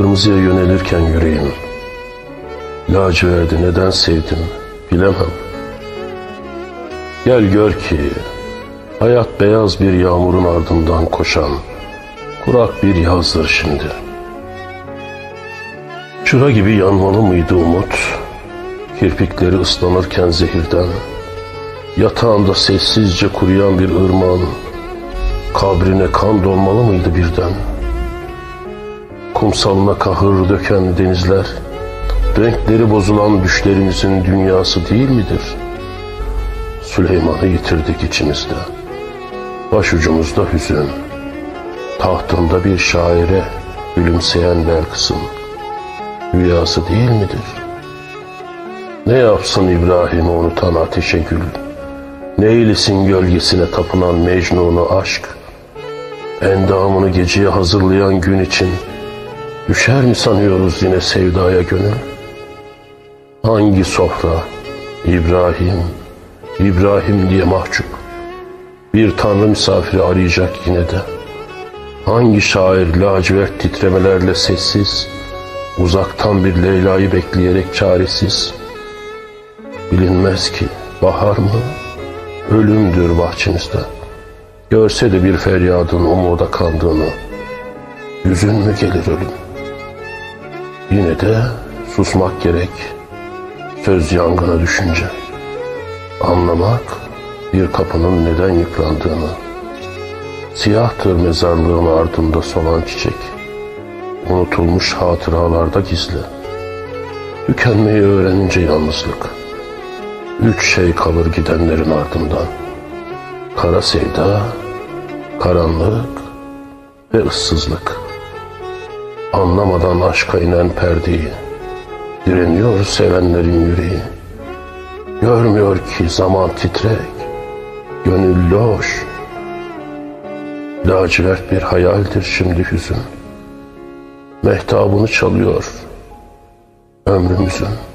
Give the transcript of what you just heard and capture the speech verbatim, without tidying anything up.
kırmızıya yönelirken yüreğim, laciverdi neden sevdim bilemem. Gel gör ki hayat beyaz bir yağmurun ardından koşan kurak bir yazdır şimdi. Çıra gibi yanmalı mıydı umut, kirpikleri ıslanırken zehirden, yatağında sessizce kuruyan bir ırmağın kabrine kan dolmalı mıydı birden? Kumsalına kahır döken denizler, renkleri bozulan düşlerimizin dünyası değil midir? Süleyman'ı yitirdik içimizde, başucumuzda hüzün, tahtında bir şaire gülümseyen Belkıs'ın rüyası değil midir? Ne yapsın İbrahim'i unutan ateşe gül, ne eylesin gölgesine tapınan Mecnun'u aşk, endamını geceye hazırlayan gün için düşer mi sanıyoruz yine sevdaya gönül? Hangi sofra İbrahim, İbrahim diye mahcup bir tanrı misafiri arayacak yine de? Hangi şair lacivert titremelerle sessiz, uzaktan bir Leyla'yı bekleyerek çaresiz? Bilinmez ki bahar mı, ölümdür bahçemizde. Görse de bir feryadın umuda kandığını, hüzün mü gelir ölüm? Yine de susmak gerek, söz yangına düşünce. Anlamak bir kapının neden yıklandığını, siyahtır mezarlığın ardında solan çiçek, unutulmuş hatıralarda gizli. Tükenmeyi öğrenince yalnızlık, üç şey kalır gidenlerin ardından: kara sevda, karanlık ve ıssızlık. Anlamadan aşka inen perdeyi, direniyor sevenlerin yüreği. Görmüyor ki zaman titrek, gönül loş. Lacivert bir hayaldir şimdi hüzün, mehtabını çalıyor ömrümüzün.